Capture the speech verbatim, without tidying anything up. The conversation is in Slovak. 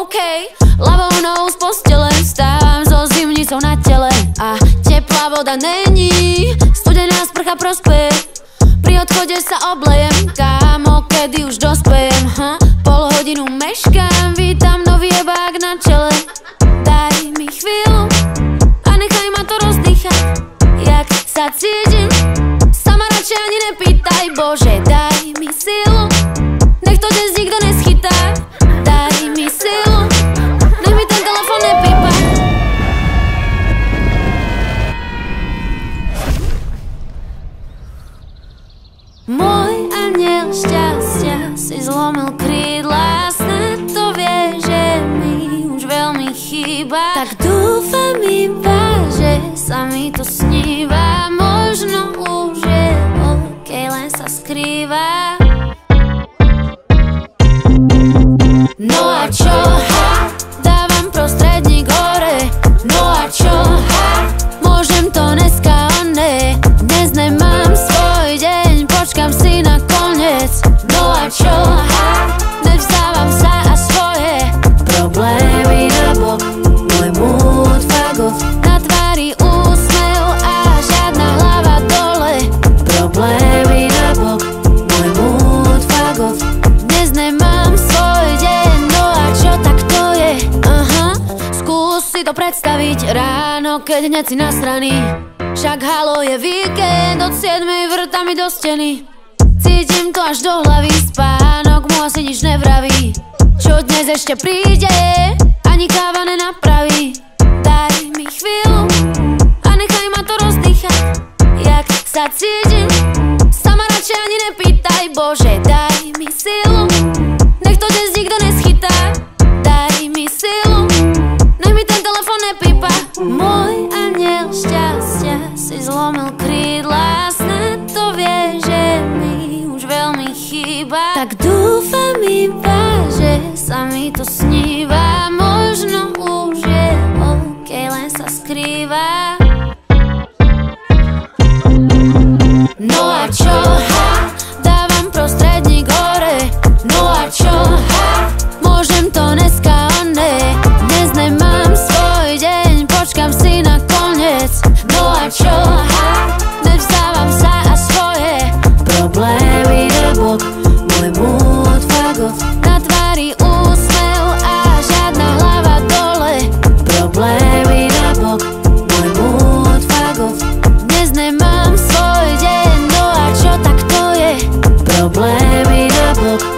OK. Ľavou nohou z postele vstávam so zimnicou na tele a teplá voda není, studená sprcha prospeje. Pri odchode sa oblejem, kámo, kedy už dospejem. ha? Pol hodinu meškám, vítam nový jebák na čele. Daj mi chvíľu a nechaj ma to rozdýchať. Jak sa cítim, sama radšej ani nepýtaj. Bože, daj mi silu, nech to dnes nikto neschytá. Daj mi silu, nech mi ten telefon nepípa. Môj aniel šťastia si zlomil krídla, snad to vie, že mi už veľmi chýba. Tak dúfam iba, že sa mi to sníva. Možno už je OK, len sa skrýva. No a čo, ha? Dávam prostredník hore. No a čo, ha? Môžem to dneska, one. Dnes nemám svoj deň, počkam si na koniec. No a čo, ha? Nevzdávam sa a svoje problémy nabok. Môj mood fuck off, na tvári úsmev a žiadna hlava dole. Problémy nabok, môj mood fuck off. Dnes nemám svoj deň, no a čo, tak to je. Aha, skús si to predstaviť ráno, keď hneď si nasraný. Však halo, je víkend, od siedmej vrtami do steny. Cítim to až do hlavy, spánok mu asi nič nevraví. Čo dnes ešte príde, ani káva nenapraví. Daj mi chvíľu a nechaj ma to rozdýchať. Jak sa cítim, sama radšej ani nepýtaj. Bože, daj mi silu, nech to dnes nikto neschytá. Daj mi silu, nech mi ten telefon nepípa. Môj aniel šťastia si zlomil krídla, snad to vie, že mi už veľmi chýba. Tak dúfam iba, že sa mi to sníva. Možno už je OK, len sa skrýva. No a čo, ha? Dávam prostredník hore. No a čo, ha? Môžem to dneska, one. Dnes nemám svoj deň, počkam si na koniec. No a čo, ha? Nevzdávam sa a svoje problémy nabok. Môj mood fuck off, na tvári úsmev a žiadna hlava dole. Problémy nabok, môj mood fuck off. Dnes nemám svoj deň, no a čo, tak to je. Problémy nabok.